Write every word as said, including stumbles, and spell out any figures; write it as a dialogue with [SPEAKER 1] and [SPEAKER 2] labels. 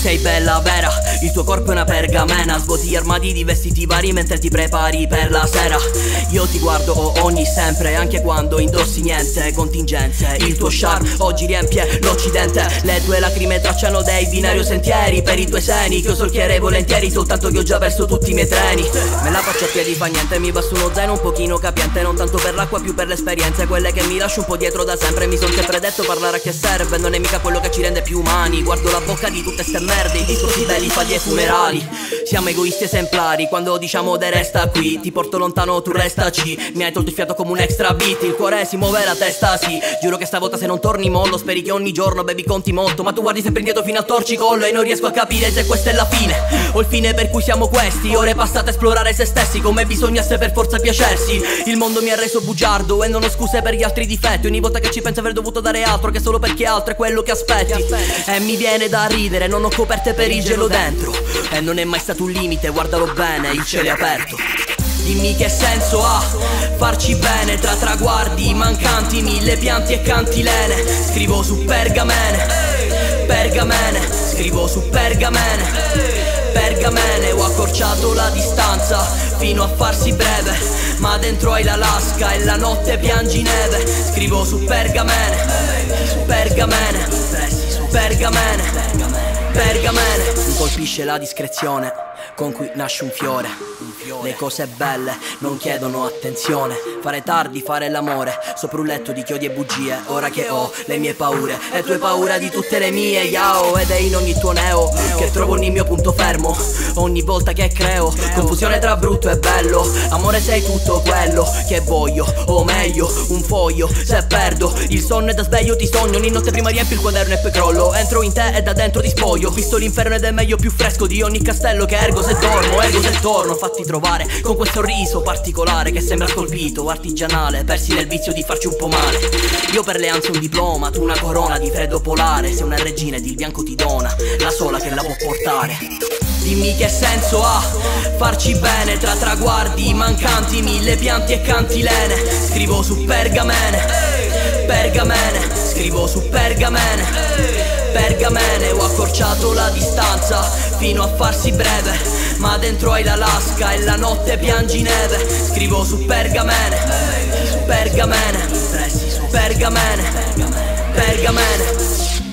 [SPEAKER 1] sei bella vera, il tuo corpo è una pergamena. Svuoti armadi di vestiti vari mentre ti prepari per la sera. Io ti guardo ogni sempre, anche quando indossi niente. Contingenze, il tuo charme oggi riempie l'occidente. Le tue lacrime tracciano dei binari o sentieri per i tuoi seni, che io solchierei volentieri, soltanto che ho già perso tutti i miei treni. Me la faccio a piedi fa niente, mi basta uno zaino un pochino capiente. Non tanto per l'acqua, più per le esperienze, quelle che mi lascio un po' dietro da sempre. Mi son sempre detto parlare a che serve, non è mica quello che ci rende più umani. Guardo la bocca di tutte ste merde, i discorsi belli fa ai funerali. Siamo egoisti esemplari, quando diciamo de resta qui, ti porto lontano, tu restaci. Mi hai tolto il fiato come un extra beat, il cuore si muove, la testa sì. Giuro che stavolta se non torni mollo, speri che ogni giorno bevi conti molto. Ma tu guardi sempre indietro fino al torcicollo e non riesco a capire se questa è la fine o il fine per cui siamo questi. Ore passate a esplorare se stessi, come bisognasse per forza piacersi. Il mondo mi ha reso bugiardo e non ho scuse per gli altri difetti. Ogni volta che ci penso avrei dovuto dare altro, che solo perché altro è quello che aspetti. E mi viene da ridere, non ho coperte per il gelo dentro. E non è mai stato un limite, guardalo bene, il cielo è aperto. Dimmi che senso ha farci bene tra traguardi mancanti, mille pianti e cantilene. Scrivo su pergamene, pergamene, scrivo su pergamene, pergamene. Ho accorciato la distanza fino a farsi breve, ma dentro hai l'Alaska e la notte piangi neve. Scrivo su pergamene, pergamene, pergamene, pergamene. Mi colpisce la discrezione con cui nasce un fiore. Le cose belle non chiedono attenzione. Fare tardi, fare l'amore sopra un letto di chiodi e bugie. Ora che ho le mie paure e tu hai paura di tutte le mie, yao. Ed è in ogni tuo neo che trovo ogni mio punto fermo. Ogni volta che creo confusione tra brutto e bello. Amore, sei tutto quello che voglio, o meglio un foglio. Se perdo il sonno e da sveglio ti sogno. Ogni notte prima riempio il quaderno e poi crollo. Entro in te e da dentro ti spoglio. Ho visto l'inferno ed è meglio più fresco di ogni castello che ergo se dormo. Ergo se torno, fatti trovare con quel sorriso particolare che sembra scolpito, artigianale, persi nel vizio di farci un po' male. Io per le ansie un diploma, tu una corona di freddo polare. Sei una regina ed il bianco ti dona la sola che la può portare. Dimmi che senso ha farci bene tra traguardi mancanti, mille pianti e cantilene. Scrivo su pergamene, pergamene, scrivo su pergamene, pergamene. Ho accorciato la distanza fino a farsi breve, ma dentro hai l'Alaska e la notte piangi neve. Scrivo su pergamene, pergamene, pergamene, pergamene.